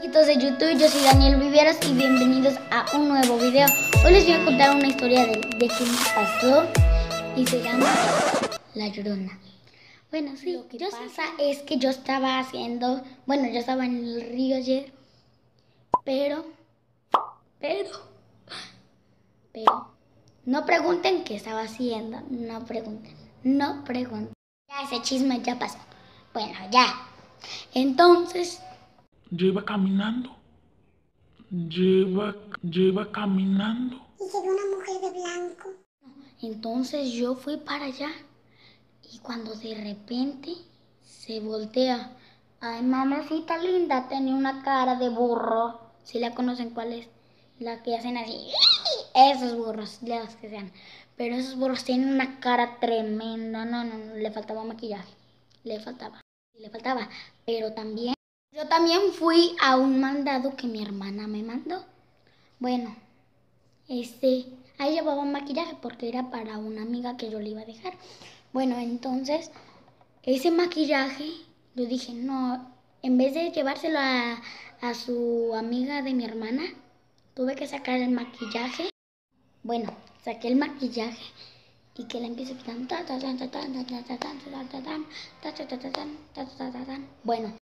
Amiguitos de YouTube, yo soy Daniel Viveros y bienvenidos a un nuevo video. Hoy les voy a contar una historia de qué me pasó y se llama La Llorona. Bueno, sí, lo que pasa es que yo estaba yo estaba en el río ayer, pero, no pregunten qué estaba haciendo, no pregunten. Ya ese chisme ya pasó. Bueno, ya. Entonces, yo iba caminando. Yo iba caminando. Y llegó una mujer de blanco. Entonces yo fui para allá y cuando de repente se voltea. Ay, mamacita linda, tenía una cara de burro. Si la conocen, ¿cuál es? La que hacen así. Esos burros, ya los que sean. Pero esos burros tienen una cara tremenda. No, le faltaba maquillaje. Le faltaba. Pero también, yo también fui a un mandado que mi hermana me mandó. Bueno, ahí llevaba maquillaje porque era para una amiga que yo le iba a dejar. Bueno, entonces, ese maquillaje, yo dije, no, en vez de llevárselo a su amiga de mi hermana, tuve que sacar el maquillaje. Bueno, saqué el maquillaje y que la empiezo quitando. Bueno.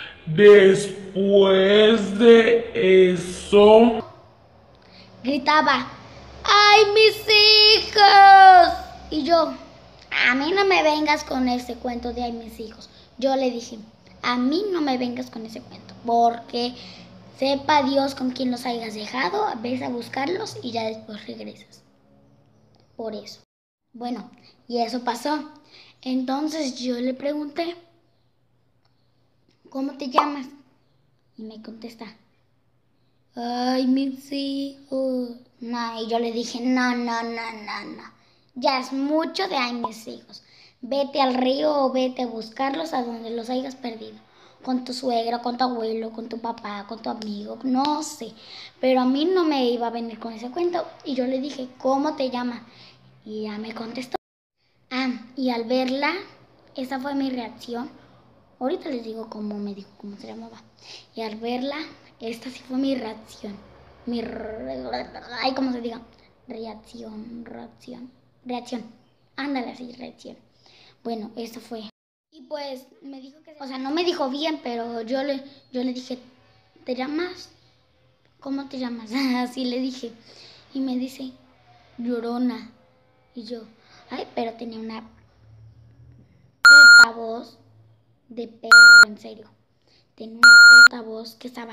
Después de eso, Gritaba, ¡ay, mis hijos! Y yo, a mí no me vengas con ese cuento de ay, mis hijos. Yo le dije, a mí no me vengas con ese cuento, porque sepa Dios con quién los hayas dejado, ves a buscarlos y ya después regresas. Por eso. Bueno, y eso pasó. Entonces yo le pregunté, ¿cómo te llamas? Y me contesta, ay, mis hijos. No, y yo le dije, no. Ya es mucho de ay, mis hijos. Vete al río o vete a buscarlos a donde los hayas perdido. Con tu suegro, con tu abuelo, con tu papá, con tu amigo, no sé. Pero a mí no me iba a venir con ese cuento. Y yo le dije, ¿cómo te llamas? Y ya me contestó. Y al verla, esa fue mi reacción. Ahorita les digo cómo me dijo, cómo se llamaba. Y al verla, esta sí fue mi reacción. Ay, ¿cómo se diga? Reacción. Ándale así, reacción. Bueno, eso fue. Y pues me dijo que, o sea, no me dijo bien, pero yo le dije, ¿te llamas? ¿Cómo te llamas? Así le dije. Y me dice, Llorona. Y yo, ay, pero tenía una puta voz de perro, en serio. Tenía una puta voz que estaba,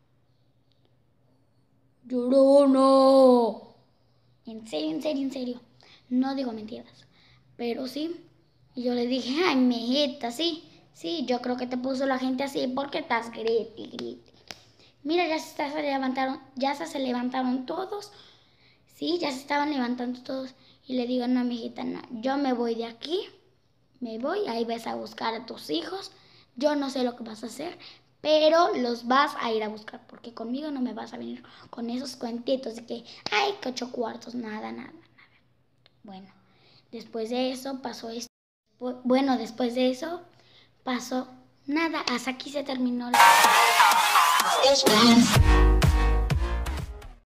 Llorona. En serio. No digo mentiras. Pero sí. Y yo le dije, ay, mijita, sí, yo creo que te puso la gente así porque estás grite. Mira, ya se levantaron todos. Sí, ya se estaban levantando todos. Y le digo, no, mijita, no, yo me voy de aquí. Me voy, ahí vas a buscar a tus hijos. Yo no sé lo que vas a hacer, pero los vas a ir a buscar, porque conmigo no me vas a venir con esos cuentitos de que, ay, que 8 cuartos, nada. Bueno, después de eso pasó esto. Bueno, después de eso pasó nada. Hasta aquí se terminó la...